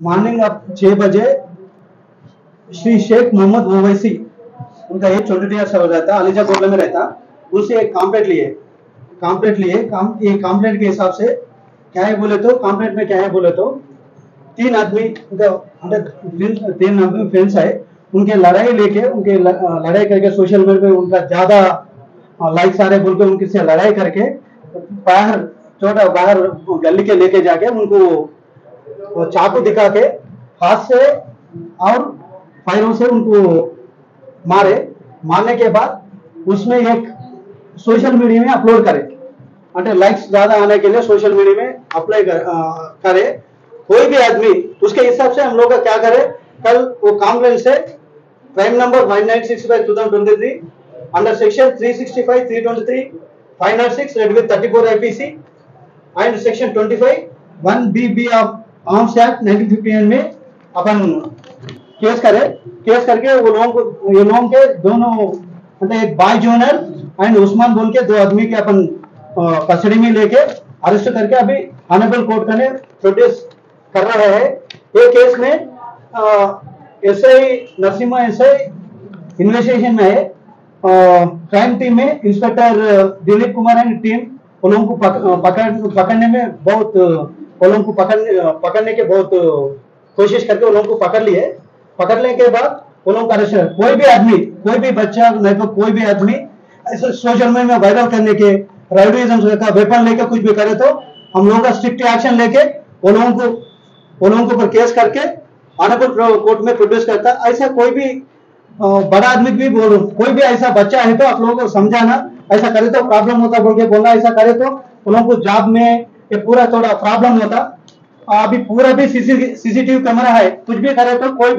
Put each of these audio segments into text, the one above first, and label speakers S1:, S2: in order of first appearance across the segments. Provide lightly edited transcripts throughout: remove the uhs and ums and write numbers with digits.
S1: Morning अब 6 बजे श्री शेख मोहम्मद ओवैसी, उनका एज 22 ईयर्स हो रहता, अलीजा कोटला में रहता। उनसे एक कॉम्प्लेट लिए ये कॉम्प्लेट के हिसाब से क्या है बोले तो, कॉम्प्लेट में क्या है बोले तो 3 आदमी तीन आदमी फ्रेंड्स है, उनके लड़ाई लेके उनके लड़ाई करके सोशल मीडिया पे उनका ज्यादा लाइक्स आ रहे बोल के उनके से लड़ाई करके बाहर गली के लेके जाके उनको चाकू दिखा के हाथ से और फायरों से उनको मारने के बाद उसमें एक सोशल मीडिया में अपलोड करे, అంటే लाइक्स ज्यादा आने के लिए सोशल मीडिया में अप्लाई करे। कोई भी आदमी उसके हिसाब से हम लोग क्या करे, कल वो कंप्लेंट से crime number 1965/2023 under section 365 323 506 read with 34 IPC and section 25 1BB of arms act 1959 में अपन केस करके वो लोगों के दोनों मतलब एक बाय जोनर एंड उस्मान बोल के 2 आदमी के अपन कस्टडी में लेके अरेस्ट करके अभी ऑनरेबल कोर्ट ने प्रोड्यूस कर रहा है। ये केस में एसआई नरसिम्हा इन्वेस्टिगेशन में है। क्राइम टीम में inspector Dilip Kumar and team उन लोगों को पकड़ने में बहुत उन लोगों को पकड़ने के बहुत कोशिश करके उन लोगों को पकड़ने के बाद उन लोगों का अरेस्ट। कोई भी आदमी, कोई भी बच्चा नहीं तो कोई भी आदमी ऐसे सोशल मीडिया में वायरल करने के राइवलिज्म का वेपन लेकर कुछ भी करे तो हम लोगों का स्ट्रिक्ट एक्शन लेके उन लोगों को केस करके ऑनरेबल कोर्ट में प्रोड्यूस करता। ऐसा कोई भी बड़ा आदमी भी बोलो, कोई भी ऐसा बच्चा है तो आप लोगों को समझाना, ऐसा करे तो प्रॉब्लम होता बोल के बोलना, ऐसा करे तो उन लोगों को जॉब में ये पूरा थोड़ा प्रॉब्लम होता। अभी पूरा भी सीसीटीवी कैमरा है, कुछ भी करे तो कोई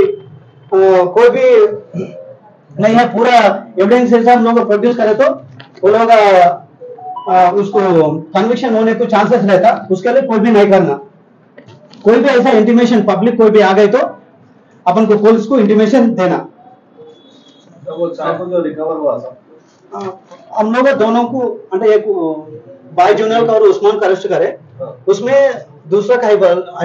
S1: भी नहीं है, पूरा एविडेंस से हम लोग प्रोड्यूस करे तो वो लोग उसको कन्विक्शन होने को चांसेस रहता। उसके लिए कोई भी नहीं करना। कोई भी ऐसा इंटीमेशन पब्लिक कोई भी आ गई तो अपन को पुलिस को इंटीमेशन देना।
S2: तो वो चाकू जो रिकवर हुआ था
S1: हम लोग दोनों को एक बाय जूनियर का और उस्मान का अरेस्ट करे, उसमें दूसरा का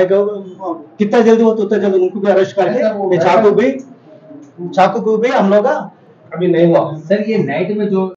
S1: कितना जल्दी हो तो उतना जल्दी उनको भी अरेस्ट करके चाकू भी हम लोग
S2: अभी नहीं हुआ
S3: सर। ये नाइट में जो